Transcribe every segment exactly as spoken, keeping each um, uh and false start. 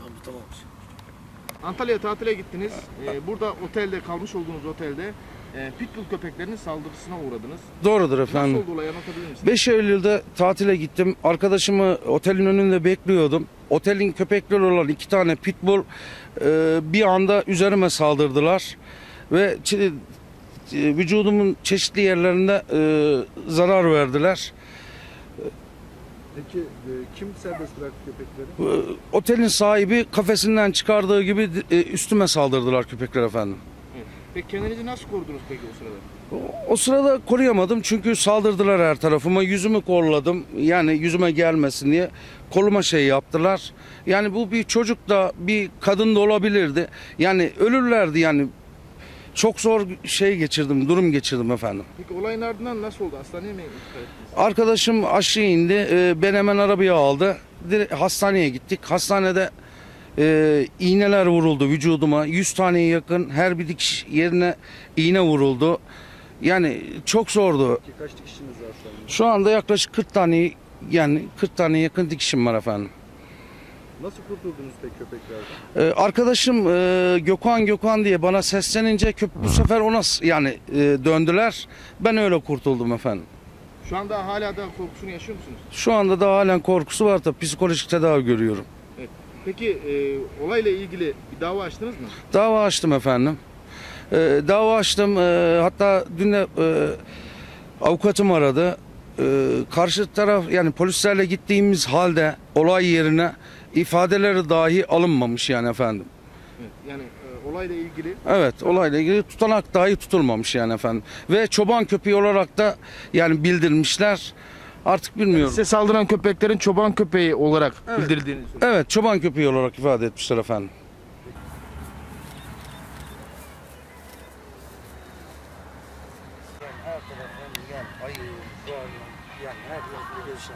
Tamam, tamam. Antalya'ya tatile gittiniz. Ee, burada otelde, kalmış olduğunuz otelde e, pitbull köpeklerinin saldırısına uğradınız. Doğrudur efendim. Nasıl oldu olay, anlatabilir misiniz? beş Eylül'de tatile gittim. Arkadaşımı otelin önünde bekliyordum. Otelin köpekleri olan iki tane pitbull e, bir anda üzerime saldırdılar. Ve çe- e, vücudumun çeşitli yerlerinde e, zarar verdiler. Peki e, kim serbest bıraktı köpekleri? E, otelin sahibi kafesinden çıkardığı gibi e, üstüme saldırdılar köpekler efendim. Evet. Peki kendinizi nasıl korudunuz peki o sırada? O sırada koruyamadım çünkü saldırdılar her tarafıma. Yüzümü kolladım. Yani yüzüme gelmesin diye koluma şey yaptılar. Yani bu bir çocuk da bir kadın da olabilirdi. Yani ölürlerdi yani. Çok zor şey geçirdim, durum geçirdim efendim. Peki olayın ardından nasıl oldu? Hastaneye mi gittiniz? Arkadaşım aşağı indi. e, Ben hemen arabaya aldı. Direkt hastaneye gittik. Hastanede e, iğneler vuruldu vücuduma. yüz taneye yakın her bir dikiş yerine iğne vuruldu. Yani çok zordu. Peki kaç dikişiniz var şu anda? Şu anda yaklaşık kırk tane, yani kırk tane yakın dikişim var efendim. Nasıl kurtuldunuz peki köpeklerden? Ee, arkadaşım e, Gökhan Gökhan diye bana seslenince köp- bu sefer ona s- yani e, döndüler. Ben öyle kurtuldum efendim. Şu anda hala da korkusunu yaşıyor musunuz? Şu anda da halen korkusu var da psikolojik tedavi görüyorum. Evet. Peki e, olayla ilgili bir dava açtınız mı? Dava açtım efendim. Ee, dava açtım. Ee, hatta dün de e, avukatım aradı. Ee, karşı taraf yani polislerle gittiğimiz halde olay yerine ifadeleri dahi alınmamış yani efendim. Evet. Yani e, olayla ilgili Evet, olayla ilgili tutanak dahi tutulmamış yani efendim. Ve çoban köpeği olarak da yani bildirmişler. Artık bilmiyorum. size saldıran köpeklerin çoban köpeği olarak Evet. bildirildiğini söylüyor. Evet, çoban köpeği olarak ifade etmişler efendim. Her taraftan gel, ayı, yani her tarafı görüşen.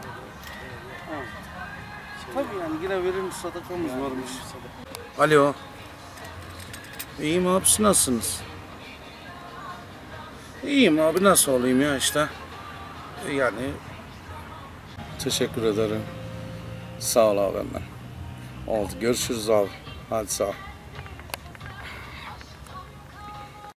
Tabii yani yine verilmiş sadakamız varmış. Alo. İyiyim abi, siz nasılsınız? İyiyim abi, nasıl olayım ya işte. Yani teşekkür ederim. Sağ ol abi hemen. Oldu, görüşürüz abi. Hadi sağ ol.